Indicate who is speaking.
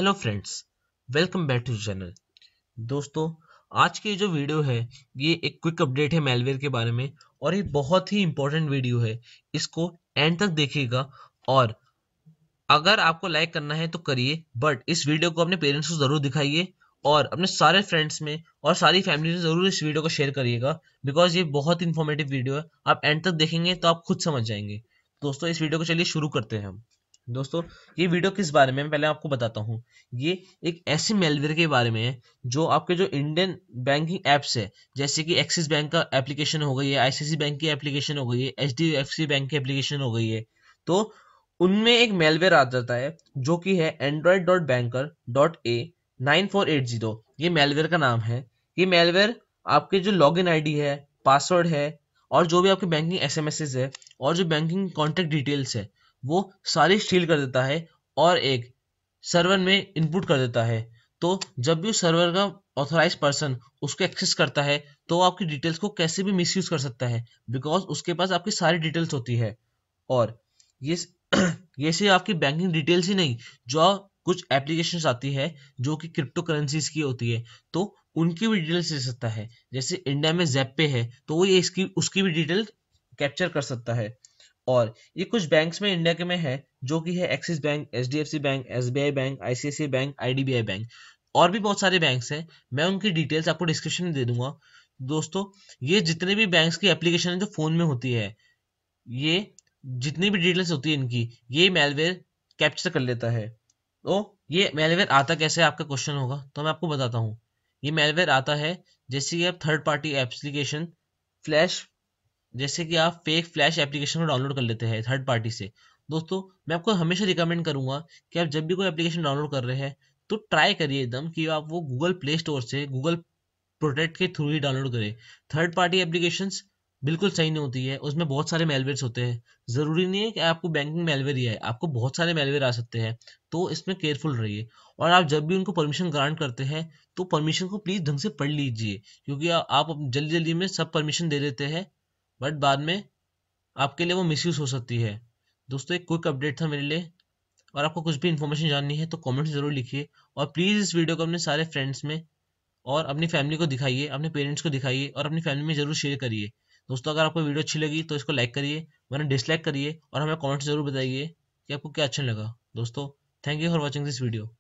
Speaker 1: Hello friends, welcome back to channel. दोस्तों, आज की जो वीडियो है ये एक क्विक अपडेट है मेलवेयर के बारे में और ये बहुत ही इंपॉर्टेंट वीडियो है। इसको एंड तक देखिएगा और अगर आपको लाइक करना है तो करिए, बट इस वीडियो को अपने पेरेंट्स को जरूर दिखाइए और अपने सारे फ्रेंड्स में और सारी फैमिली में जरूर इस वीडियो को शेयर करिएगा, बिकॉज ये बहुत इंफॉर्मेटिव वीडियो है। आप एंड तक देखेंगे तो आप खुद समझ जाएंगे। दोस्तों, इस वीडियो को चलिए शुरू करते हैं हम। दोस्तों, ये वीडियो किस बारे में मैं पहले आपको बताता हूँ। ये एक ऐसे मेलवेयर के बारे में है जो आपके जो इंडियन बैंकिंग एप्स है, जैसे कि एक्सिस बैंक का एप्लीकेशन हो गई है, आईसीआईसी बैंक की एप्लीकेशन हो गई है, एचडीएफसी बैंक की एप्लीकेशन हो गई है, तो उनमें एक मेलवेयर आ जाता है जो कि है android.banker.a9480। ये मेलवेयर का नाम है। ये मेलवेयर आपके जो लॉगिन आईडी है, पासवर्ड है और जो भी आपके बैंकिंग एसएमएस है और जो बैंकिंग कॉन्टेक्ट डिटेल्स है वो सारी स्टील कर देता है और एक सर्वर में इनपुट कर देता है। तो जब भी उस सर्वर का ऑथराइज पर्सन उसको एक्सेस करता है तो वो आपकी डिटेल्स को कैसे भी मिसयूज कर सकता है, बिकॉज उसके पास आपकी सारी डिटेल्स होती है। और ये ये सिर्फ आपकी बैंकिंग डिटेल्स ही नहीं, जो कुछ एप्लीकेशंस आती है जो कि क्रिप्टो करेंसीज की होती है तो उनकी भी डिटेल्स ले सकता है। जैसे इंडिया में ज़ेप्पे है तो वो ये इसकी उसकी भी डिटेल कैप्चर कर सकता है। और ये कुछ बैंक्स में इंडिया के में है जो कि है Axis Bank, HDFC Bank, SBI Bank, ICICI Bank, IDBI Bank. और भी बहुत सारे बैंक्स हैं, मैं उनकी डिटेल्स आपको डिस्क्रिप्शन में दे दूंगा। दोस्तों, ये जितने भी बैंक्स की एप्लीकेशन है जो फोन में होती है, ये जितनी भी डिटेल्स होती है इनकी, ये मेलवेयर कैप्चर कर लेता है। तो ये मेलवेयर आता कैसे है आपका क्वेश्चन होगा, तो मैं आपको बताता हूँ। ये मेलवेयर आता है जैसे कि आप थर्ड पार्टी एप्लीकेशन फ्लैश, जैसे कि आप फेक फ्लैश एप्लीकेशन को डाउनलोड कर लेते हैं थर्ड पार्टी से। दोस्तों, मैं आपको हमेशा रिकमेंड करूंगा कि आप जब भी कोई एप्लीकेशन डाउनलोड कर रहे हैं तो ट्राई करिए एकदम कि आप वो गूगल प्ले स्टोर से, गूगल प्रोटेक्ट के थ्रू ही डाउनलोड करें। थर्ड पार्टी एप्लीकेशंस बिल्कुल सही नहीं होती है, उसमें बहुत सारे मेलवेयर्स होते हैं। जरूरी नहीं है कि आपको बैंकिंग मेलवेयर ही है, आपको बहुत सारे मेलवेयर आ सकते हैं, तो इसमें केयरफुल रहिए। और आप जब भी उनको परमिशन ग्रांट करते हैं तो परमिशन को प्लीज ढंग से पढ़ लीजिए, क्योंकि आप जल्दी जल्दी में सब परमिशन दे देते हैं बट बाद में आपके लिए वो मिसयूज हो सकती है। दोस्तों, एक क्विक अपडेट था मेरे लिए, और आपको कुछ भी इन्फॉर्मेशन जाननी है तो कमेंट जरूर लिखिए और प्लीज़ इस वीडियो को अपने सारे फ्रेंड्स में और अपनी फैमिली को दिखाइए, अपने पेरेंट्स को दिखाइए और अपनी फैमिली में जरूर शेयर करिए। दोस्तों, अगर आपको वीडियो अच्छी लगी तो इसको लाइक करिए, वरना डिसलाइक करिए और हमें कमेंट जरूर बताइए कि आपको क्या अच्छा लगा। दोस्तों, thank you for watching this video.